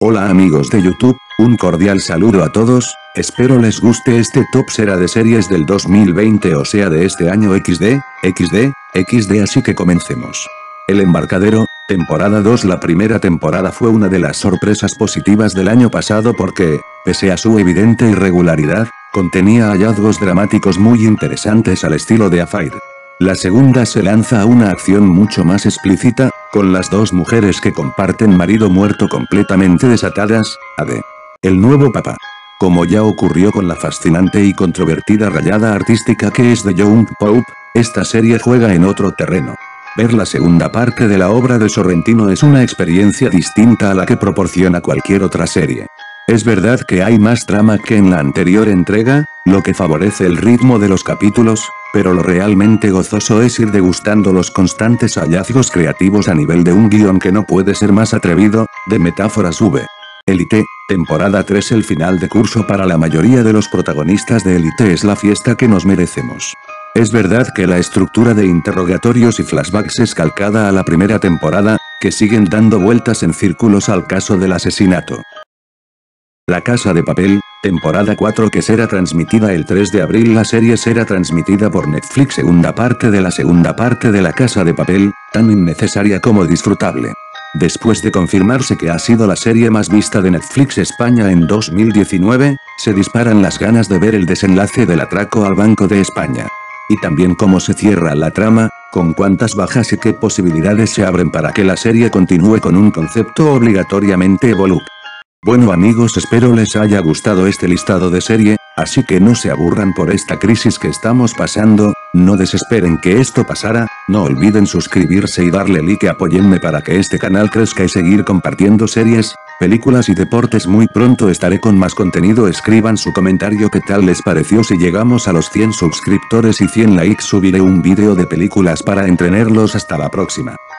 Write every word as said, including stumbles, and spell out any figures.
Hola amigos de YouTube, un cordial saludo a todos, espero les guste este top será de series del dos mil veinte o sea de este año equis de, equis de, equis de así que comencemos. El Embarcadero, temporada dos. La primera temporada fue una de las sorpresas positivas del año pasado porque, pese a su evidente irregularidad, contenía hallazgos dramáticos muy interesantes al estilo de Affair. La segunda se lanza a una acción mucho más explícita, con las dos mujeres que comparten marido muerto completamente desatadas, a de el nuevo papá. Como ya ocurrió con la fascinante y controvertida rayada artística que es The Young Pope, esta serie juega en otro terreno. Ver la segunda parte de la obra de Sorrentino es una experiencia distinta a la que proporciona cualquier otra serie. Es verdad que hay más trama que en la anterior entrega, lo que favorece el ritmo de los capítulos, pero lo realmente gozoso es ir degustando los constantes hallazgos creativos a nivel de un guión que no puede ser más atrevido, de metáforas v. Elite, temporada tres. El final de curso para la mayoría de los protagonistas de Elite es la fiesta que nos merecemos. Es verdad que la estructura de interrogatorios y flashbacks es calcada a la primera temporada, que siguen dando vueltas en círculos al caso del asesinato. La Casa de Papel, temporada cuatro que será transmitida el tres de abril. La serie será transmitida por Netflix. Segunda parte de la segunda parte de La Casa de Papel, tan innecesaria como disfrutable. Después de confirmarse que ha sido la serie más vista de Netflix España en dos mil diecinueve, se disparan las ganas de ver el desenlace del atraco al Banco de España. Y también cómo se cierra la trama, con cuántas bajas y qué posibilidades se abren para que la serie continúe con un concepto obligatoriamente evolup. Bueno amigos, espero les haya gustado este listado de serie, así que no se aburran por esta crisis que estamos pasando, no desesperen que esto pasará, no olviden suscribirse y darle like, apóyenme para que este canal crezca y seguir compartiendo series, películas y deportes. Muy pronto estaré con más contenido. Escriban su comentario qué tal les pareció. Si llegamos a los cien suscriptores y cien likes subiré un vídeo de películas para entretenerlos. Hasta la próxima.